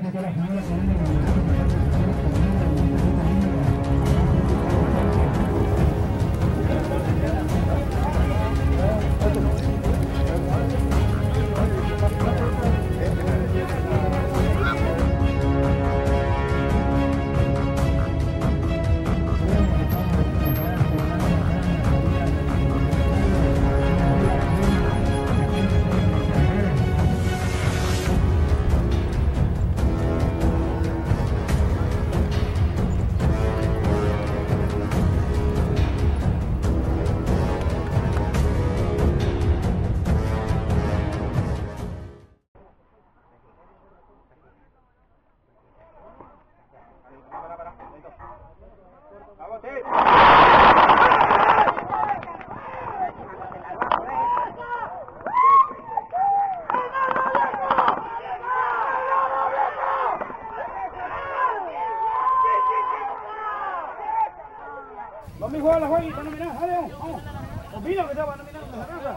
Vamos a jugar la jueguita, no mirá, dale, vamos. Opino que estaba nominando en la casa.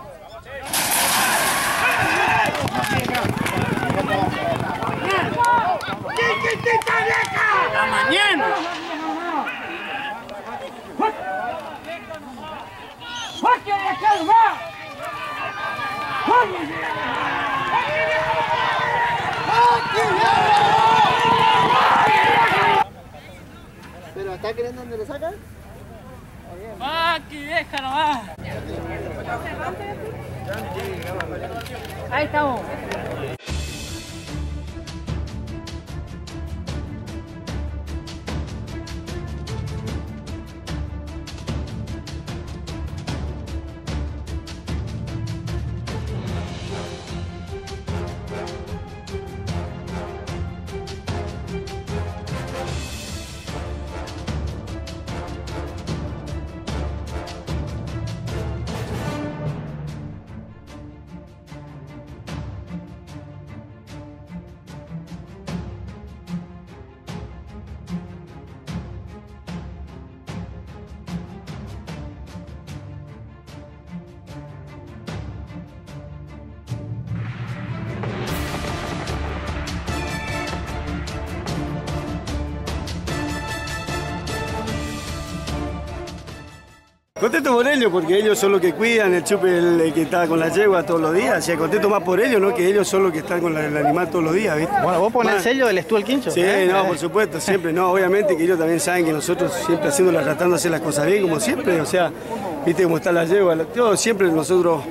¡Chiquitita vieja! ¡La mañana! ¡Joque de calma! ¿Pero está queriendo donde le sacan? ¡Aquí, deja nomás! Ahí estamos. Contento por ellos, porque ellos son los que cuidan, el chupe el que está con la yegua todos los días, o sea, contento más por ellos, ¿no? Que ellos son los que están con el animal todos los días, ¿viste? Bueno, vos ponés el sello del Estú el Quincho. Sí, no, por supuesto, siempre, no, obviamente que ellos también saben que nosotros siempre tratando de hacer las cosas bien, como siempre, o sea, viste cómo está la yegua, todo, siempre nosotros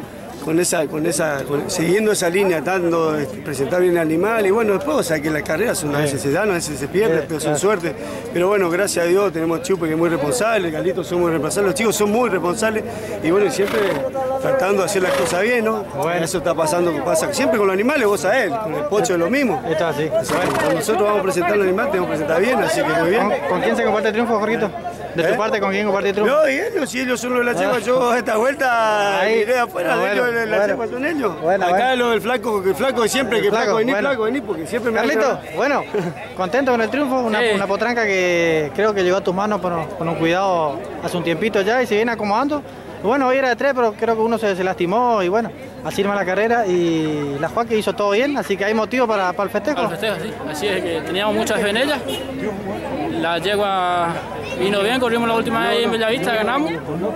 siguiendo esa línea, presentar bien el animal, y bueno, después, o sea, que las carreras a veces se dan, a veces se pierden, pero son suerte. Pero bueno, gracias a Dios tenemos Chupe que es muy responsable, Galito son muy responsables, los chicos son muy responsables, y bueno, siempre tratando de hacer las cosas bien, ¿no? Bueno. Eso está pasando, pasa siempre con los animales, vos sabés, con el Pocho es lo mismo. Esto es así. Bueno, cuando nosotros vamos a presentar el animal, tenemos que presentar bien, así que muy bien. ¿Con quién se comparte el triunfo, Jorgito? ¿De tu parte con quién comparte el triunfo? No, y ellos, si ellos son los de la yegua, yo a esta vuelta iré afuera, de ellos la yegua son ellos. Bueno, acá lo del flaco, que flaco siempre, que flaco, vení, porque siempre me Carlito, bueno, contento con el triunfo, una potranca que creo que llegó a tus manos con un cuidado hace un tiempito ya y se viene acomodando. Bueno, hoy era de 3, pero creo que uno se lastimó y bueno, así irme a la carrera y la Joaquín hizo todo bien, así que hay motivo para el festejo. Para el festejo, sí. Así es que teníamos muchas fe en ella. La yegua vino bien, corrimos la última vez en Bellavista, ganamos.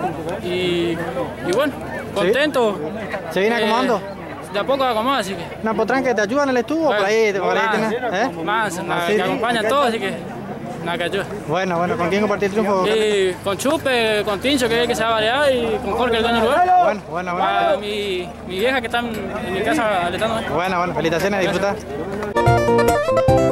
Y bueno, contento. ¿Se viene acomodando? De a poco acomoda, así que... ¿Una potranca que te ayuda en el estuvo? Por ahí tenés, más, que acompañan todos, así que... Nada que ayuda. Bueno, ¿con quién compartí el triunfo? Y con Chupe, con Tincho, que es el que se va a variar, y con Jorge, el dueño del lugar. Bueno. Mi vieja que está en mi casa alentando. Bueno, felicitaciones, a disfrutar.